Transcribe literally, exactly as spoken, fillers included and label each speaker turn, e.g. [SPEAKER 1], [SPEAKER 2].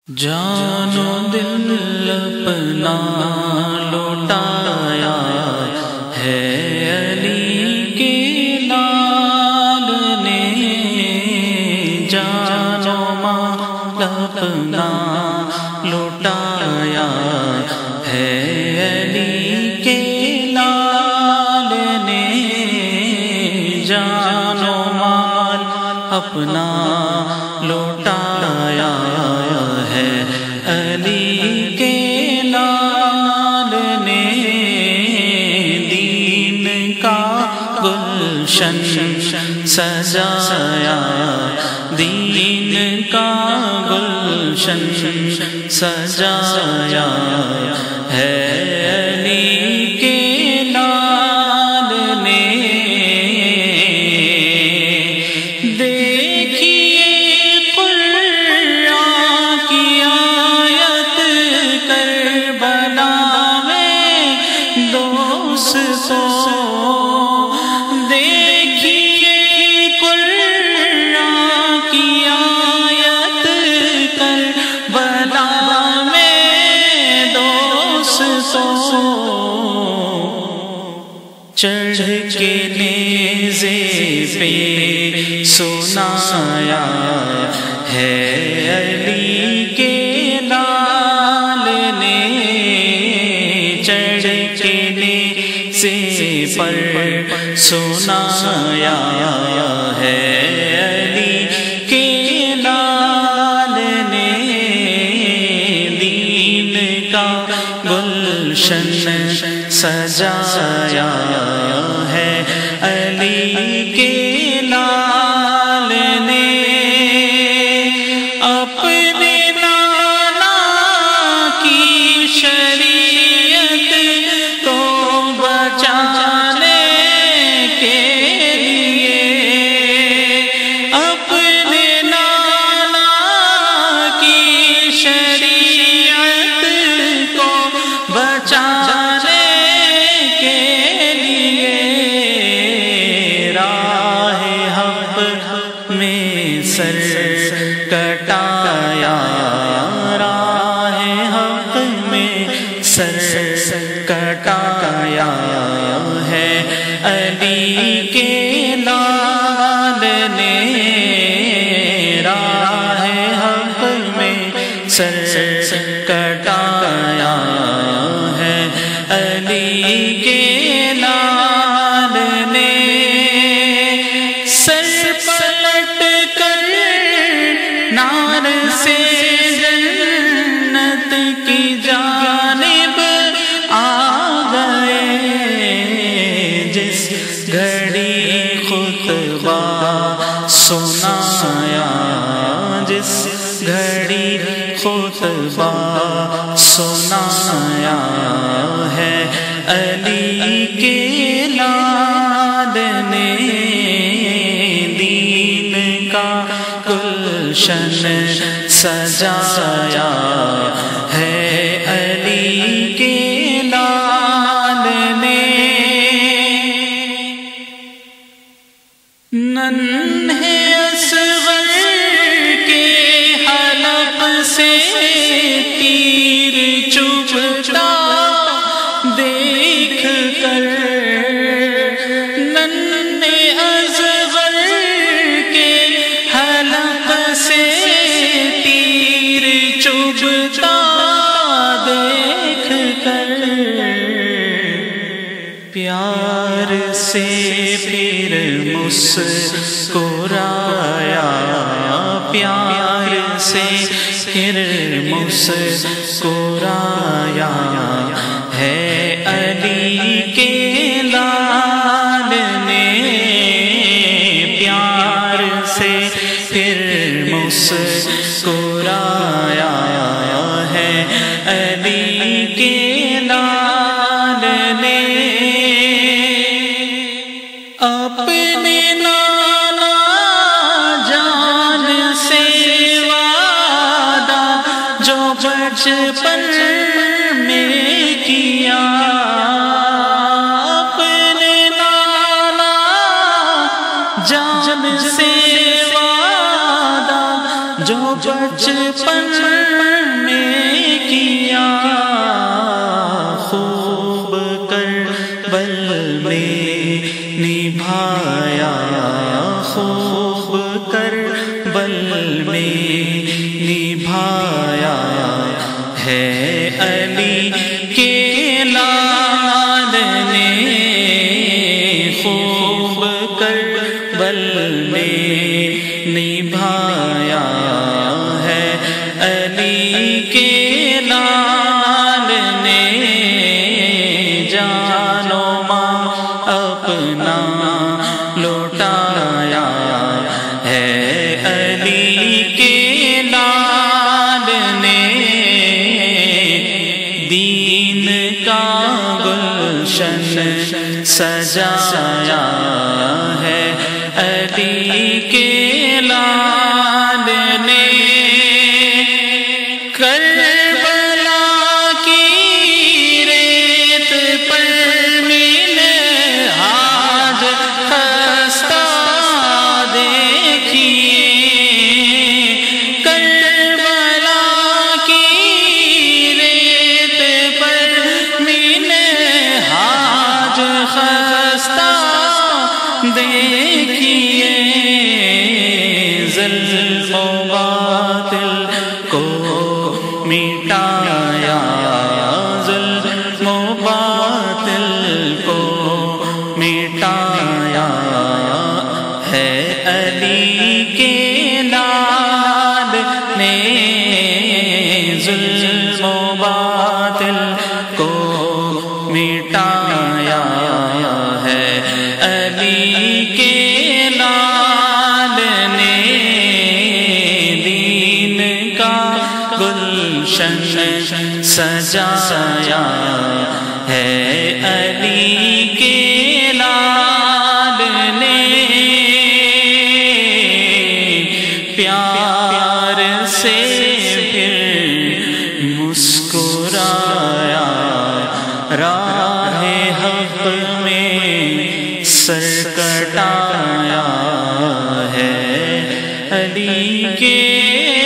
[SPEAKER 1] جان و دل اپنا لوٹایا ہے علی کے لال نے، جان و مال اپنا لوٹایا ہے علی کے لال نے، جان و مال اپنا لوٹایا ہے علی کے لال نے، دین کا گلشن سجایا، دین کا گلشن سجایا ہے علی کے لال نے، دیکھیے قرآن کی آیت کربلا میں دوستوں، چڑھ کے نیزے پہ سنایا ہے علی کے لال نے، چڑھ کے نیزے پر سنایا ہے علی کے لال نے، دین کا گلشن سجایا ہے علی کے لال نے، اپنے نانا کی شریعت کو بچانے کے لیے، اپنے نانا کی شریعت کو بچانے کے لیے، راہ حق میں سر کٹایا، راہ حق میں سر کٹایا ہے علی کے لال نے، راہ حق میں سر کٹایا ہے علی کے لال نے، سر پلٹ کر نار سے جنت کی جانب آ گئے، جس گھڑی خطبہ سنایا، جس گھڑی خطبہ سنایا ہے علی کے لال نے، دین کا گلشن سجایا ہے علی کے لال نے، ننھے اصغر کے حلق سے تیر چبھتا دیکھ کر، ننھے اصغر کے حلق سے تیر چبھتا دیکھ کر، پیار سے پھر مسکرایا، پیار سے پھر مسکرایا ہے علی کے لال نے، پیار سے پھر مسکرایا ہے علی کے لال نے، اپنے نانا جان سے وعدہ جو بچپن میں کیا، اپنے نانا جان سے وعدہ جو بچپن نبھایا ہے علی کے لال نے خوب کربل میں نبھایا ہے علی کے لال نے جان و مال اپنا لوٹایا ہے علی کے لال نے دین کا گلشن سجایا ہے علی کے لال نے کربلا کی ریت پر منہاج خستہ دیکھیے کربلا کی ریت پر منہاج خستہ دیکھیے ظلم و باطل کو مٹایا ظلم و باطل کو مٹایا ہے علی کے لال نے ظلم و باطل کو مٹایا ہے علی کے لال نے دین کا گلشن سجایا ہے علی کے لال نے پیار سے پھر مسکرایا راہ حق میں سر کٹایا ہے علی کے